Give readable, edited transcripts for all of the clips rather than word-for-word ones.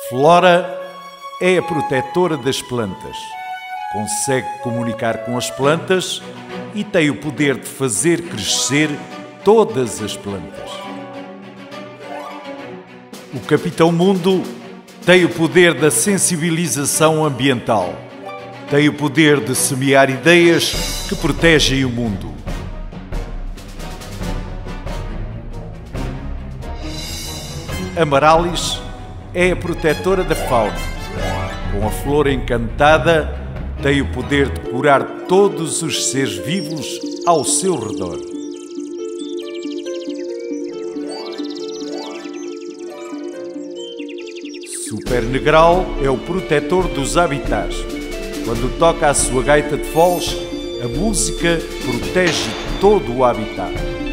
Flora é a protetora das plantas. Consegue comunicar com as plantas e tem o poder de fazer crescer todas as plantas. O Capitão Mundo tem o poder da sensibilização ambiental. Tem o poder de semear ideias que protegem o mundo. Amarallis é a protetora da fauna. Com a flor encantada, tem o poder de curar todos os seres vivos ao seu redor. Super Negral é o protetor dos habitats. Quando toca a sua gaita de foles, a música protege todo o habitat.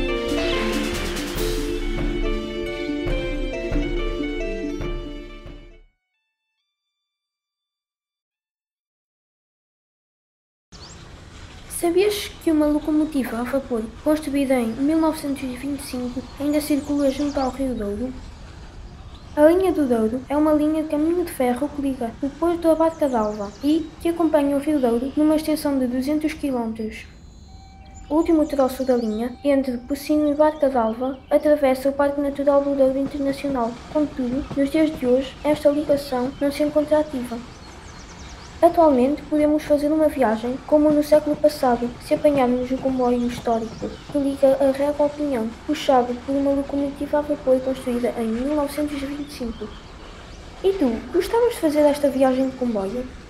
Sabias que uma locomotiva a vapor construída em 1925 ainda circula junto ao Rio Douro? A linha do Douro é uma linha de caminho de ferro que liga o Porto à Barca d'Alva e que acompanha o Rio Douro numa extensão de 200 km. O último troço da linha, entre Pocinho e Barca d'Alva, atravessa o Parque Natural do Douro Internacional. Contudo, nos dias de hoje, esta ligação não se encontra ativa. Atualmente podemos fazer uma viagem como no século passado se apanharmos o comboio histórico que liga a Régua ao Pinhão, puxado por uma locomotiva a vapor construída em 1925. E tu, gostavas de fazer esta viagem de comboio?